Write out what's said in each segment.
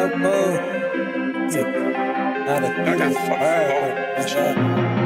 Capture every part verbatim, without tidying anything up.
got both. Not a I got fucked.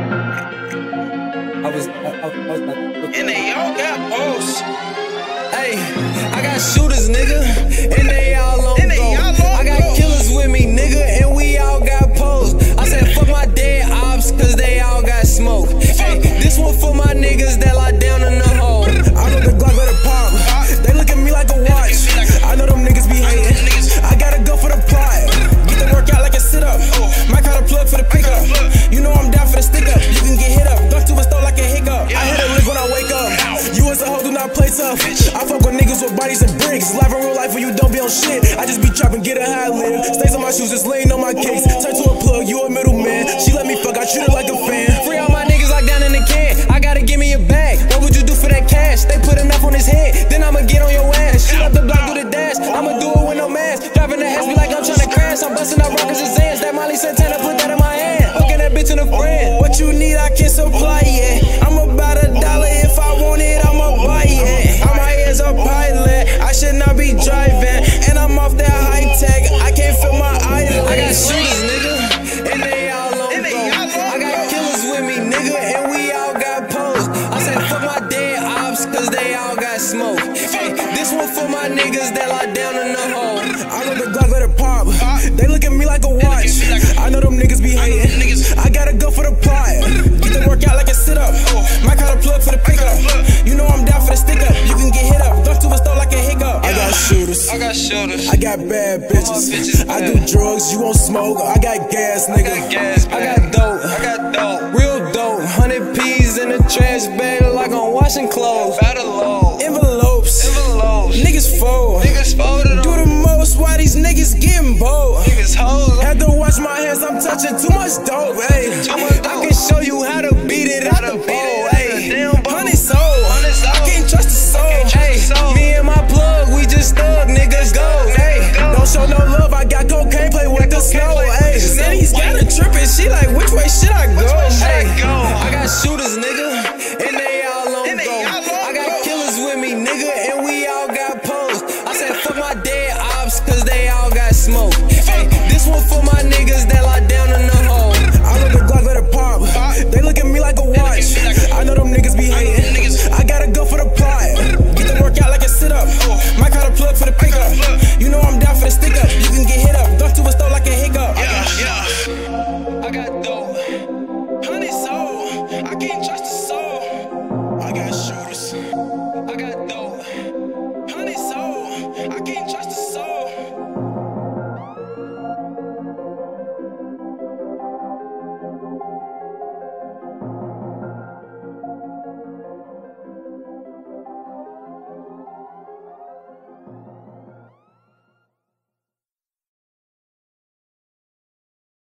I was, I, I, I was like, And they all got posts. hey, I got shooters, nigga, and they all on And they go. all on I got go. killers with me, nigga, and we all got posed. I said, fuck my dead ops, cause they all got smoke. Hey, this one for my niggas that lie down in the hole. I know the Glock let it pop. They look at me like a watch. I know them niggas be hating. I gotta go for the plot. Get the workout like a sit up. Might got a plug for the pickup. You know I'm down for the stick up. You can get hit up. Duck to a store like a hiccup. I hit a lick when I wake up. You as a hoe do not play tough. I fuck with niggas with bodies and bricks. Life in real life when you don't be on shit. I just be trapping, get a high live. Stays on my shoes, just laying on my case. Turn to a plug, you a middleman. She let me fuck, I treat her like a fan. Free all my niggas like down in the can. I gotta give me a bag. What would you do for that cash? They put enough on his head, then I'ma get on your ass. Shoot up the block, do the dash. I'ma do it with no mask. Driving the ass, be like I'm tryna crash. I'm busting out rockets and Zans. That Molly Santana, put that in my hand. Hooking that bitch in a friend. What you need, I can supply it. I'm about a dollar. If I want it, I'ma buy it. I'm high as a pilot. I should not be driving. And I'm off that high tech. I can't feel my eyelids. I got shooters, nigga, and they all on go. I got killers with me, nigga, and we all got posed. I said, fuck my dead ops, cause they all got smoke. Hey, this one for my niggas that lie down in the hole. I know the Glock let it pop. They look at me like a watch. I know them niggas be hating. I gotta go for the plot. Get the workout like a sit up. Might got a plug for the pickup. You know I'm down for the stick up. You can get hit up. Duck to a store like a hiccup. I got shooters. I got shoulders. I got bad bitches. bitches I bad. do drugs, you won't smoke. I got gas, nigga. got gas, I man. got dope. I got dope. Real dope. Hundred P's in a trash bag like I'm washing clothes. Battle low. Envelopes. Envelopes. Niggas fold. Niggas folded Do on. the most. Why these niggas getting bold? Niggas hoes. Had to wash my hands. I'm touching too much dope. Hey, Too much dope. I can show you how to beat it out the beat bowl. it out Hey, the damn bowl. honey soul. Honey soul. I can't trust the soul. trust Hey, the soul. me and my plug, we just thug niggas go. Hey, go. don't show no love. I got cocaine, play with the snow. play with Hey, the snow. Sandy's got her tripping. She like, which way should I go? way should I Hey, go? I got shooters, nigga, and they all on And they go. all on I got go. killers with me, nigga, and we all got posed. I said, fuck my dead ops, cause they all got smoke. Hey, this one for my niggas that lie down